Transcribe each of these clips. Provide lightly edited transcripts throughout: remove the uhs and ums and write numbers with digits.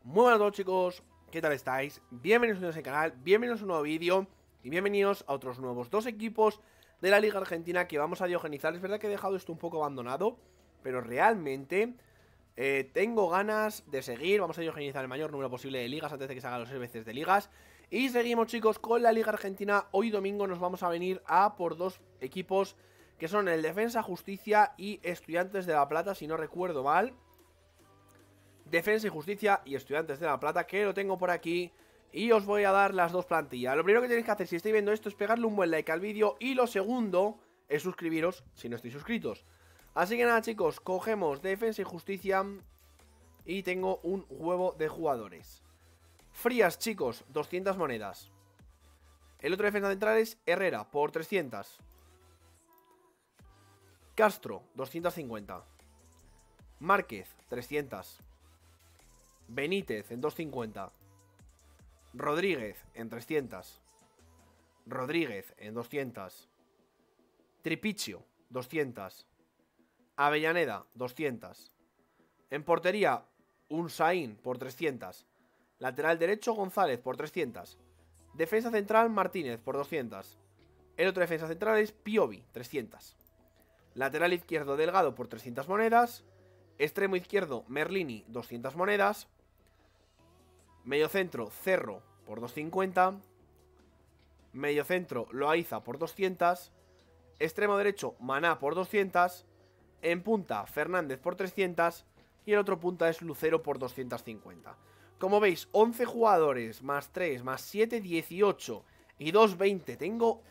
Muy buenas a todos, chicos, ¿qué tal estáis? Bienvenidos a este canal, bienvenidos a un nuevo vídeo y bienvenidos a otros nuevos dos equipos de la Liga Argentina que vamos a diogenizar. Es verdad que he dejado esto un poco abandonado, pero realmente tengo ganas de seguir. Vamos a diogenizar el mayor número posible de ligas antes de que se hagan los 6 veces de ligas. Y seguimos, chicos, con la Liga Argentina. Hoy domingo nos vamos a venir a por dos equipos que son el Defensa Justicia y Estudiantes de La Plata, si no recuerdo mal. Defensa y Justicia y Estudiantes de La Plata, que lo tengo por aquí. Y os voy a dar las dos plantillas. Lo primero que tenéis que hacer si estáis viendo esto es pegarle un buen like al vídeo. Y lo segundo es suscribiros si no estáis suscritos. Así que nada, chicos, cogemos Defensa y Justicia. Y tengo un huevo de jugadores. Frías, chicos, 200 monedas. El otro defensa central es Herrera, por 300. Castro, 250. Márquez, 300. Benítez en 250. Rodríguez en 300. Rodríguez en 200. Tripicchio, 200. Avellaneda, 200. En portería, Unsain por 300. Lateral derecho, González por 300. Defensa central, Martínez por 200. El otro defensa central es Piovi, 300. Lateral izquierdo, Delgado por 300 monedas. Extremo izquierdo, Merlini, 200 monedas. Mediocentro, Cerro por 250. Mediocentro, Loaiza por 200. Extremo derecho, Maná por 200. En punta, Fernández por 300. Y el otro punta es Lucero por 250. Como veis, 11 jugadores, más 3, más 7, 18. Y 2, 20. Tengo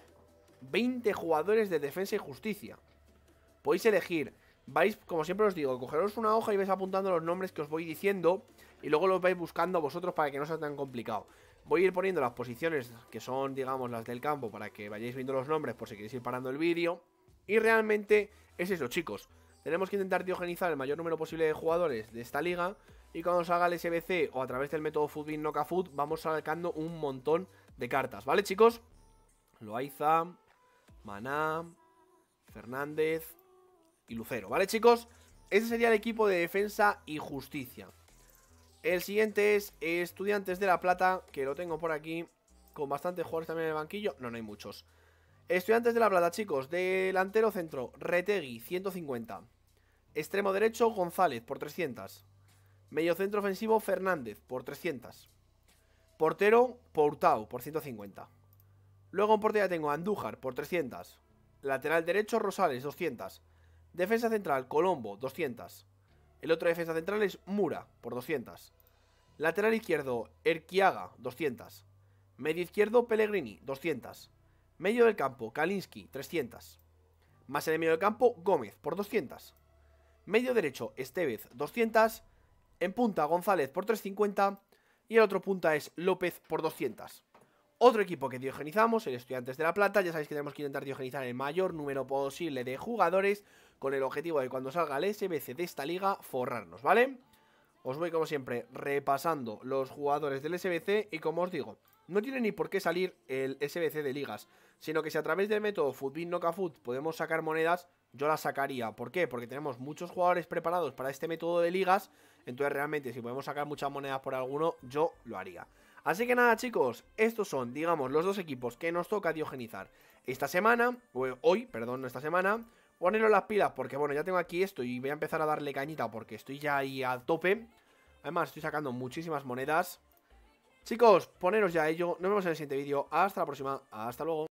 20 jugadores de Defensa y Justicia. Podéis elegir. Vais, como siempre os digo, cogeros una hoja y vais apuntando los nombres que os voy diciendo. Y luego los vais buscando vosotros para que no sea tan complicado. Voy a ir poniendo las posiciones que son, digamos, las del campo, para que vayáis viendo los nombres por si queréis ir parando el vídeo. Y realmente es eso, chicos. Tenemos que intentar diogenizar el mayor número posible de jugadores de esta liga. Y cuando salga el SBC o a través del método Footbin Knockafoot, vamos sacando un montón de cartas, ¿vale, chicos? Loaiza, Maná, Fernández y Lucero, ¿vale, chicos? Ese sería el equipo de Defensa y Justicia. El siguiente es Estudiantes de La Plata, que lo tengo por aquí, con bastantes jugadores también en el banquillo. No hay muchos. Estudiantes de La Plata, chicos. Delantero centro, Retegui, 150. Extremo derecho, González, por 300. Medio centro ofensivo, Fernández, por 300. Portero, Portau, por 150. Luego en portería tengo a Andújar, por 300. Lateral derecho, Rosales, 200. Defensa central, Colombo, 200. El otro defensa central es Mura, por 200. Lateral izquierdo, Erquiaga, 200. Medio izquierdo, Pellegrini, 200. Medio del campo, Kalinski, 300. Más en el medio del campo, Gómez, por 200. Medio derecho, Estevez, 200. En punta, González, por 350. Y el otro punta es López, por 200. Otro equipo que diogenizamos, el Estudiantes de La Plata. Ya sabéis que tenemos que intentar diogenizar el mayor número posible de jugadores, con el objetivo de cuando salga el SBC de esta liga, forrarnos, ¿vale? Os voy como siempre repasando los jugadores del SBC. Y como os digo, no tiene ni por qué salir el SBC de ligas, sino que si a través del método Footbin Knockafoot podemos sacar monedas, yo las sacaría. ¿Por qué? Porque tenemos muchos jugadores preparados para este método de ligas. Entonces realmente si podemos sacar muchas monedas por alguno, yo lo haría. Así que nada, chicos, estos son, digamos, los dos equipos que nos toca diogenizar esta semana, o hoy, perdón, no esta semana. Poneros las pilas porque, bueno, ya tengo aquí esto y voy a empezar a darle cañita porque estoy ya ahí a tope. Además, estoy sacando muchísimas monedas. Chicos, poneros ya a ello. Nos vemos en el siguiente vídeo. Hasta la próxima. Hasta luego.